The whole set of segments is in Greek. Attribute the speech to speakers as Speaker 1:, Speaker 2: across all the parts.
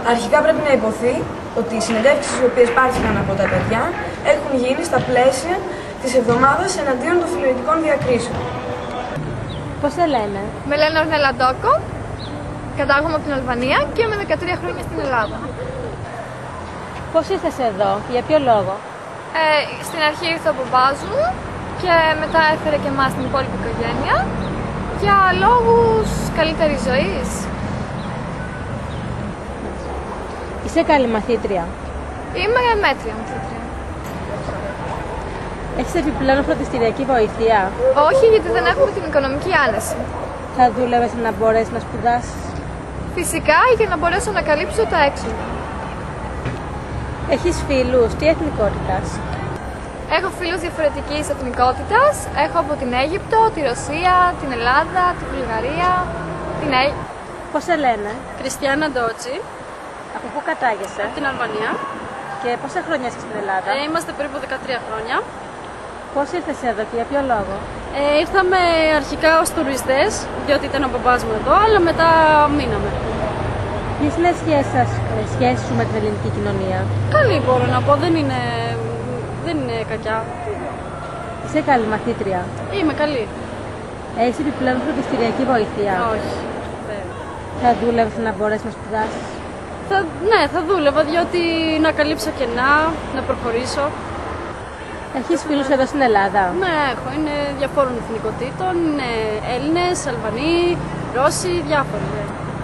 Speaker 1: Αρχικά πρέπει να υποθεί ότι οι συνεντεύξεις οι οποίες πάρθηκαν από τα παιδιά έχουν γίνει στα πλαίσια της εβδομάδας εναντίον των φιλετικών διακρίσεων.
Speaker 2: Πώς σε λένε?
Speaker 3: Με λένε Ορνέλα Ντόκο, κατάγομαι από την Αλβανία και είμαι 13 χρόνια στην Ελλάδα.
Speaker 2: Πώς ήρθες εδώ, για ποιο λόγο?
Speaker 3: Στην αρχή ήρθε ο μπαμπάς μου και μετά έφερε και εμάς την υπόλοιπη οικογένεια για λόγους καλύτερης ζωής.
Speaker 2: Είσαι καλή μαθήτρια?
Speaker 3: Είμαι μέτρια μαθήτρια.
Speaker 2: Έχεις επιπλέον φροντιστηριακή βοήθεια?
Speaker 3: Όχι, γιατί δεν έχουμε την οικονομική άνεση.
Speaker 2: Θα δούλευες να μπορέσεις να σπουδάσεις?
Speaker 3: Φυσικά, για να μπορέσω να καλύψω τα έξοδα.
Speaker 2: Έχεις φίλους, τι εθνικότητας?
Speaker 3: Έχω φίλους διαφορετικής εθνικότητας. Έχω από την Αίγυπτο, τη Ρωσία, την Ελλάδα, τη Βουλγαρία, την
Speaker 2: Πώς σε λένε?
Speaker 4: Κριστιάνα Ντότζη.
Speaker 2: Από πού κατάγεσαι?
Speaker 4: Από την Αλβανία.
Speaker 2: Και πόσα χρόνια είσαι στην Ελλάδα?
Speaker 4: Είμαστε περίπου 13 χρόνια.
Speaker 2: Πώς ήρθες εδώ και για ποιο λόγο?
Speaker 4: Ήρθαμε αρχικά ως τουριστές, διότι ήταν ο μπαμπάς μου εδώ, αλλά μετά μείναμε.
Speaker 2: Ποιες είναι οι σχέσεις σου με την ελληνική κοινωνία?
Speaker 4: Καλή μπορώ να πω, δεν είναι κακιά.
Speaker 2: Είσαι καλή μαθήτρια?
Speaker 4: Είμαι καλή.
Speaker 2: Έχεις επιπλέον φροντιστηριακή βοήθεια?
Speaker 4: Όχι.
Speaker 2: Θα δούλευες να μπορέσεις να σπουδάσεις?
Speaker 4: Ναι, θα δούλευα, διότι να καλύψω κενά, να προχωρήσω.
Speaker 2: Έχεις φίλους εδώ στην Ελλάδα?
Speaker 4: Ναι, έχω. Είναι διαφόρων εθνικοτήτων. Είναι Έλληνες, Αλβανοί, Ρώσοι, διάφοροι. Ναι.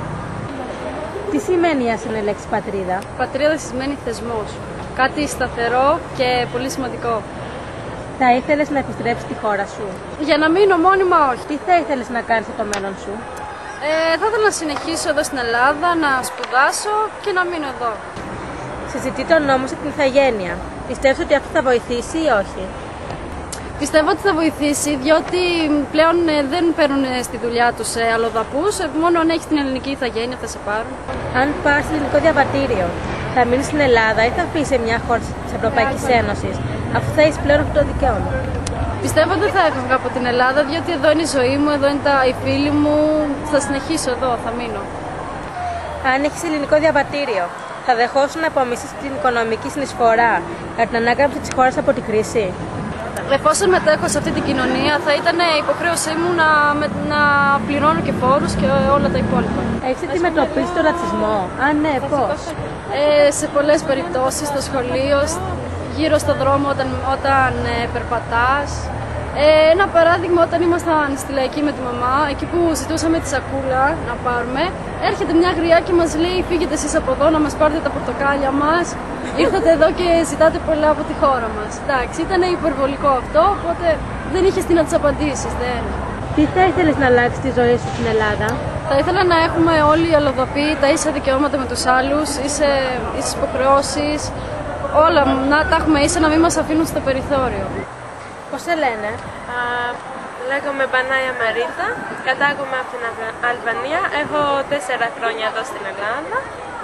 Speaker 2: Τι σημαίνει για σένα η λέξη πατρίδα?
Speaker 4: Πατρίδα σημαίνει θεσμός. Κάτι σταθερό και πολύ σημαντικό.
Speaker 2: Θα ήθελες να επιστρέψεις στη χώρα σου?
Speaker 4: Για να μείνω μόνιμα, όχι.
Speaker 2: Τι θα ήθελες να κάνεις στο μέλλον σου?
Speaker 4: Θα ήθελα να συνεχίσω εδώ στην Ελλάδα, να σπουδάσω και να μείνω εδώ.
Speaker 2: Συζητείται ο νόμος για την ηθαγένεια. Πιστεύεις ότι αυτό θα βοηθήσει ή όχι?
Speaker 4: Πιστεύω ότι θα βοηθήσει, διότι πλέον δεν παίρνουν στη δουλειά τους αλλοδαπούς, μόνο αν έχεις την ελληνική ηθαγένεια θα σε πάρουν.
Speaker 2: Αν πας στο ελληνικό διαβατήριο, θα μείνεις στην Ελλάδα ή θα αφήσεις σε μια χώρα της Ευρωπαϊκής Ένωσης, αφού θα έχεις πλέον αυτό το δικαίωμα?
Speaker 4: Πιστεύω ότι θα έφευγα από την Ελλάδα, διότι εδώ είναι η ζωή μου, εδώ είναι οι φίλοι μου, θα συνεχίσω εδώ, θα μείνω.
Speaker 2: Αν έχεις ελληνικό διαβατήριο, θα δεχόσουν να απομισθείς την οικονομική συνεισφορά για την ανάκαμψη της χώρας από τη κρίση?
Speaker 4: Εφόσον μετέχω σε αυτή την κοινωνία, θα ήταν υποχρέωσή μου να πληρώνω και φόρους και όλα τα υπόλοιπα.
Speaker 2: Έχεις αντιμετωπίσει τον ρατσισμό? Αν ναι, πώς?
Speaker 4: Σε πολλές περιπτώσεις, στο σχολείο, γύρω στον δρόμο όταν περπατάς. Ένα παράδειγμα, όταν ήμασταν στη Λαϊκή με τη μαμά, εκεί που ζητούσαμε τη σακούλα να πάρουμε, έρχεται μια γριά και μας λέει: φύγετε εσείς από εδώ να μας πάρετε τα πορτοκάλια μας. Ήρθατε εδώ και ζητάτε πολλά από τη χώρα μας. Εντάξει, ήταν υπερβολικό αυτό, οπότε δεν είχες τι να τις απαντήσεις.
Speaker 2: Τι θα ήθελες να αλλάξει τη ζωή σου στην Ελλάδα?
Speaker 4: Θα ήθελα να έχουμε όλοι οι αλλοδαποί τα ίσα δικαιώματα με τους άλλους, ίσες υποχρεώσεις, όλα να τα έχουμε ίσα, να μην μας αφήνουν στο περιθώριο.
Speaker 2: Πώς σε λένε?
Speaker 5: Λέγομαι Μπανάια Μαρίτα, κατάγομαι από την Αλβανία, έχω 4 χρόνια εδώ στην Ελλάδα.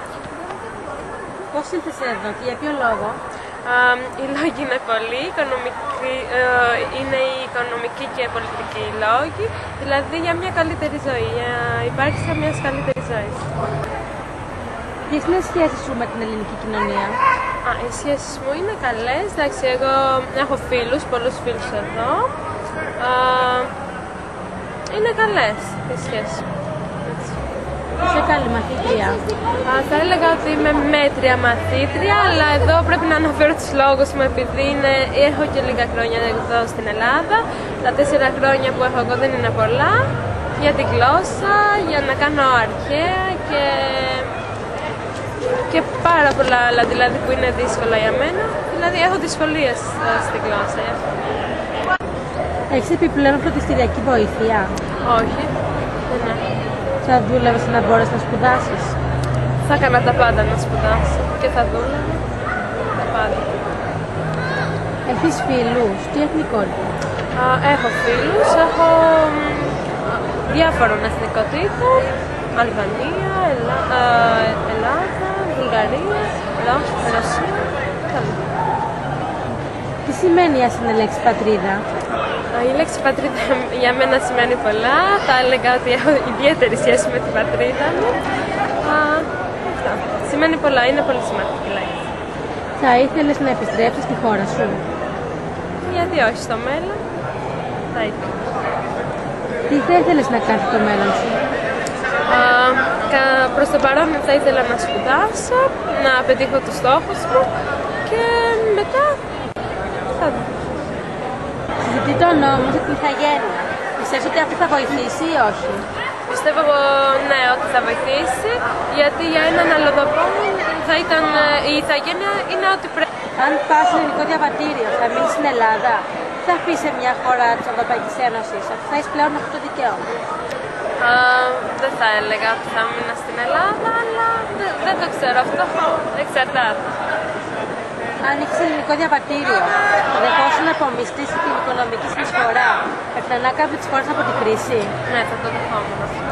Speaker 2: Πώς ήρθες εδώ και για ποιο λόγο?
Speaker 5: Οι λόγοι είναι πολλοί, είναι οι οικονομικοί και πολιτικοί λόγοι, δηλαδή για μια καλύτερη ζωή, για υπάρξει μια καλύτερη ζωή.
Speaker 2: Ποιες είναι οι σχέσεις σου με την ελληνική κοινωνία?
Speaker 5: Οι σχέσεις μου είναι καλές, εντάξει, εγώ έχω φίλους, πολλούς φίλους εδώ. Είναι καλές οι σχέσεις μου.
Speaker 2: Είσαι καλή μαθήτρια?
Speaker 5: Θα έλεγα ότι είμαι μέτρια μαθήτρια, αλλά εδώ πρέπει να αναφέρω τους λόγους μου, επειδή έχω και λίγα χρόνια εδώ στην Ελλάδα. Τα 4 χρόνια που έχω εγώ δεν είναι πολλά, για την γλώσσα, για να κάνω αρχαία και πάρα πολλά άλλα δηλαδή που είναι δύσκολα για μένα. Δηλαδή έχω δυσκολίες στη γλώσσα.
Speaker 2: Έχεις επιπλέον φροντιστηριακή βοήθεια?
Speaker 5: Όχι, δεν έχω.
Speaker 2: Θα δούλευες να μπορέσεις να σπουδάσεις?
Speaker 5: Θα έκανα τα πάντα να σπουδάσω και θα δούλευα τα πάντα.
Speaker 2: Έχεις φίλους, τι εθνικότητα?
Speaker 5: Έχω φίλους, έχω διάφορων εθνικοτήτων, Αλβανία, Ελλάδα, Βουλγαρία, Ρωσία,
Speaker 2: Τι σημαίνει η ασυνή λέξη πατρίδα?
Speaker 5: Η λέξη πατρίδα για μένα σημαίνει πολλά. Θα έλεγα ότι έχω ιδιαίτερη σχέση με την πατρίδα μου. Αυτά. Σημαίνει πολλά, είναι πολύ σημαντική λέξη.
Speaker 2: Θα ήθελες να επιστρέψεις στη χώρα σου?
Speaker 5: Γιατί όχι στο μέλλον, θα ήθελα.
Speaker 2: Τι θα ήθελες να κάνεις στο μέλλον σου?
Speaker 5: Προς το παρόν θα ήθελα να σπουδάσω, να πετύχω τους στόχους μου και μετά θα δω.
Speaker 2: Συζητεί το νόμο για την ηθαγένεια. Πιστεύεις ότι αυτό θα βοηθήσει ή όχι?
Speaker 5: Πιστεύω ναι ότι θα βοηθήσει, γιατί για έναν αλλοδαπό θα ήταν η ηθαγένεια είναι ό,τι πρέπει.
Speaker 2: Αν πας σε ελληνικό διαβατήριο, θα μείνεις στην Ελλάδα, τι θα πεις σε μια χώρα της Ευρωπαϊκής Ένωσης, ότι θα έχεις πλέον αυτό το δικαίωμα?
Speaker 5: Δεν θα έλεγα ότι θα μείνα στην Ελλάδα, αλλά δεν το ξέρω, αυτό εξαρτάται.
Speaker 2: Αν έχεις ελληνικό διαβατήριο, θα δεχόσουν να απομειστείς την οικονομική συνεισφορά για την ανάκαμψη της χώρας από την κρίση?
Speaker 5: Ναι, θα το δεχόμουν αυτό.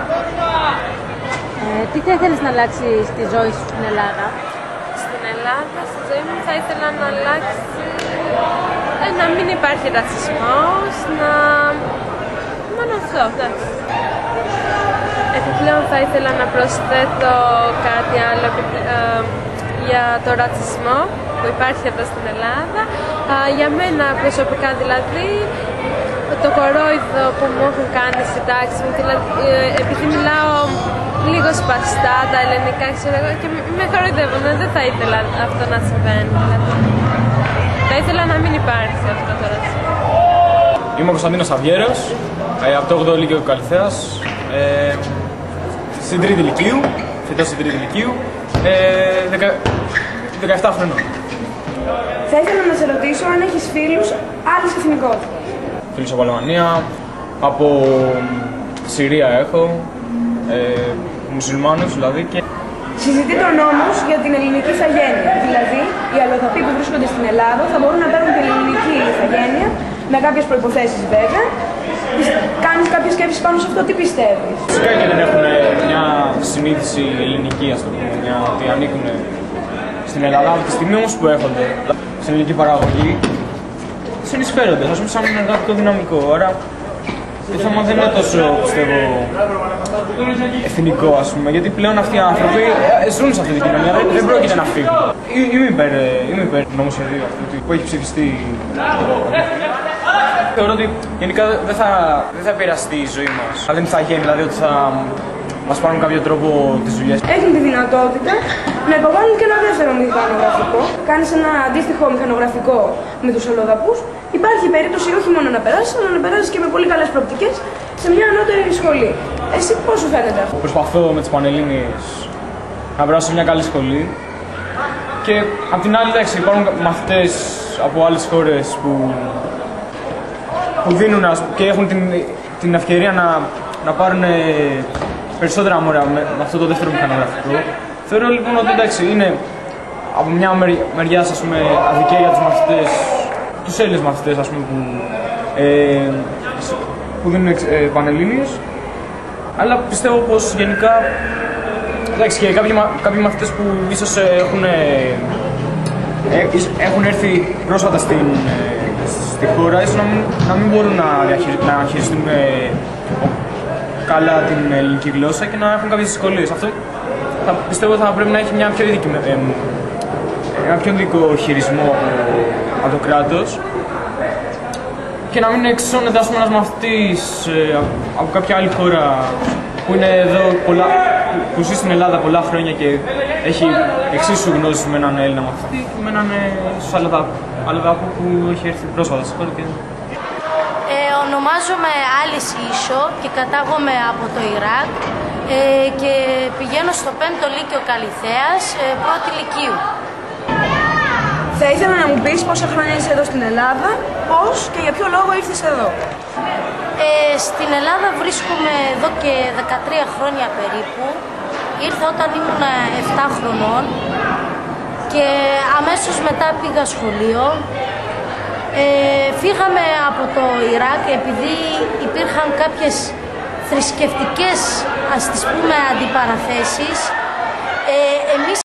Speaker 2: Τι θα ήθελες να αλλάξει στη ζωή σου στην Ελλάδα?
Speaker 5: Στην Ελλάδα, στη ζωή μου θα ήθελα να αλλάξει, να μην υπάρχει ρατσισμός, μόνο αυτό, εντάξει. Επιπλέον θα ήθελα να προσθέτω κάτι άλλο για το ρατσισμό που υπάρχει εδώ στην Ελλάδα. Για μένα προσωπικά δηλαδή, το κορόιδο που μου έχουν κάνει στην τάξη μου, δηλαδή, επειδή μιλάω λίγο σπαστά τα ελληνικά, ξέρω εγώ, και με κοροϊδεύουν, δεν θα ήθελα αυτό να συμβαίνει. Δηλαδή. Θα ήθελα να μην υπάρχει αυτό το ρατσισμό.
Speaker 6: Είμαι ο Κωνσταντίνος Αβιέρος, από το 8ο Λύκειο Καλυθέας, στην 3η Λυκείου, φοιτώ στην 3η Λυκείου, 17 χρονών.
Speaker 1: Θα ήθελα να σε ρωτήσω αν έχεις φίλους άλλης εθνικότητας.
Speaker 6: Φίλους από Αλβανία, από Συρία έχω, μουσουλμάνους δηλαδή και...
Speaker 1: Συζητείται ο νόμος για την ελληνική ηθαγένεια. Δηλαδή, οι αλλοδαποί που βρίσκονται στην Ελλάδα θα μπορούν να παίρνουν την ελληνική ηθαγένεια, με κάποιες προϋποθέσεις βέβαια. Κάνεις κάποιες σκέψεις πάνω σε αυτό, τι πιστεύεις?
Speaker 6: Φυσικά και δεν έχουν μια συνείδηση ελληνική, ας το πούμε, ότι ανήκουν στην Ελλάδα. Από τη στιγμή όμως που έρχονται στην ελληνική παραγωγή, συνεισφέρονται, ας πούμε, σαν ένα εργατικό δυναμικό. Άρα, το θέμα δεν είναι τόσο, πιστεύω, εθνικό, ας πούμε, γιατί πλέον αυτοί οι άνθρωποι ζουν σε αυτή την κοινωνία, δεν πρόκειται να φύγουν. Είμαι υπέρ του νομοσχεδίου αυτού που έχει ψηφιστεί. Θεωρώ ότι γενικά δεν θα επηρεαστεί η ζωή μας. Δεν θα γίνει, δηλαδή ότι θα μας πάρουν κάποιο τρόπο τις δουλειές.
Speaker 1: Έχουν τη δυνατότητα να υποβάλουν και ένα δεύτερο μηχανογραφικό. Κάνεις ένα αντίστοιχο μηχανογραφικό με τους αλλοδαπούς. Υπάρχει περίπτωση όχι μόνο να περάσεις, αλλά να περάσεις και με πολύ καλές προοπτικές σε μια ανώτερη σχολή. Εσύ πώς σου φαίνεται αυτό?
Speaker 6: Προσπαθώ με τις Πανελλήνιες να περάσω σε μια καλή σχολή. Και απ' την άλλη, εντάξει, υπάρχουν μαθητές από άλλες χώρες που δίνουν και έχουν την ευκαιρία να πάρουν περισσότερα μόρια με αυτό το δεύτερο μηχανογραφικό. Θεωρώ λοιπόν ότι εντάξει, είναι από μια μεριά, ας πούμε, αδικία για τους μαθητές, τους Έλληνες μαθητές, ας πούμε, που δίνουν Πανελλήνιες, αλλά πιστεύω πως γενικά, εντάξει, και κάποιοι μαθητές που ίσως έχουν έρθει πρόσφατα στη χώρα, ίσως να μην μπορούν να χειριστούν καλά την ελληνική γλώσσα και να έχουν κάποιες δυσκολίες. Αυτό πιστεύω θα πρέπει να έχει ένα πιο ειδικό χειρισμό από το κράτος και να μην εξισώνεται, ας πούμε, ένας μαθητής από κάποια άλλη χώρα που είναι εδώ που ζει στην Ελλάδα πολλά χρόνια και έχει εξίσου γνώσεις με έναν Έλληνα μαθητή και με έναν αλλοδαπό που έχει έρθει πρόσφατα στη χώρα.
Speaker 7: Ονομάζομαι Άλης Ίσο και κατάγομαι από το Ιράκ και πηγαίνω στο 5ο Λύκειο Καλυθέας, 1η Λυκείου.
Speaker 1: Θα ήθελα να μου πεις πόσα χρόνια είσαι εδώ στην Ελλάδα, πώς και για ποιο λόγο ήρθες εδώ?
Speaker 7: Στην Ελλάδα βρίσκομαι εδώ και 13 χρόνια περίπου. Ήρθα όταν ήμουν 7 χρονών και αμέσως μετά πήγα σχολείο. Φύγαμε από το Ιράκ επειδή υπήρχαν κάποιες θρησκευτικές, ας τις πούμε, αντιπαραθέσεις. Εμείς